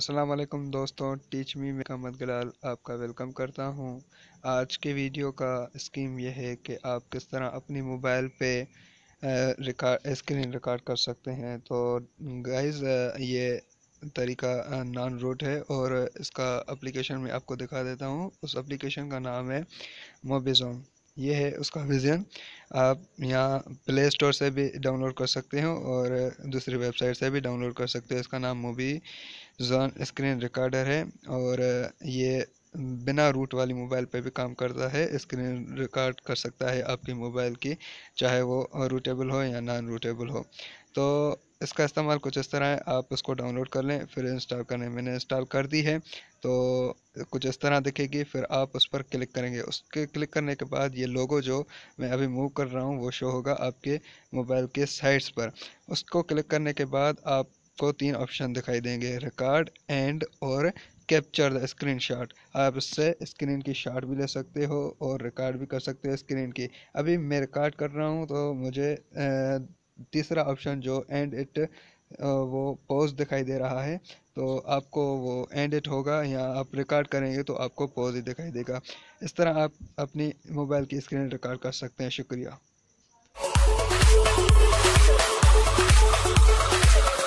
अस्सलाम वालेकुम दोस्तों, टीच मी में अहमद गलाल आपका वेलकम करता हूं। आज के वीडियो का स्कीम यह है कि आप किस तरह अपनी मोबाइल पे रिकॉर्ड स्क्रीन रिकॉर्ड कर सकते हैं। तो गाइस, ये तरीका नॉन रूट है और इसका एप्लीकेशन में आपको दिखा देता हूं। उस एप्लीकेशन का नाम है मोबिज़ोन। ये है उसका विज़न। आप यहाँ प्ले स्टोर से भी डाउनलोड कर सकते हो और दूसरी वेबसाइट से भी डाउनलोड कर सकते हो। इसका नाम मोबी जॉन स्क्रीन रिकॉर्डर है और ये बिना रूट वाली मोबाइल पे भी काम करता है। स्क्रीन रिकॉर्ड कर सकता है आपकी मोबाइल की, चाहे वो रूटेबल हो या नॉन रूटेबल हो। तो इसका इस्तेमाल कुछ इस तरह है, आप उसको डाउनलोड कर लें, फिर इंस्टॉल करें। मैंने इंस्टॉल कर दी है तो कुछ इस तरह दिखेगी। फिर आप उस पर क्लिक करेंगे। उसके क्लिक करने के बाद ये लोगो जो मैं अभी मूव कर रहा हूँ वो शो होगा आपके मोबाइल के साइड्स पर। उसको क्लिक करने के बाद आपको तीन ऑप्शन दिखाई देंगे: रिकॉर्ड, एंड और कैप्चर द स्क्रीन शॉट। आप इससे स्क्रीन की शॉट भी ले सकते हो और रिकॉर्ड भी कर सकते हो स्क्रीन की। अभी मैं रिकॉर्ड कर रहा हूँ तो मुझे तीसरा ऑप्शन जो एंड इट वो पॉज दिखाई दे रहा है। तो आपको वो एंड इट होगा या आप रिकॉर्ड करेंगे तो आपको पॉज ही दिखाई देगा। इस तरह आप अपनी मोबाइल की स्क्रीन रिकॉर्ड कर सकते हैं। शुक्रिया।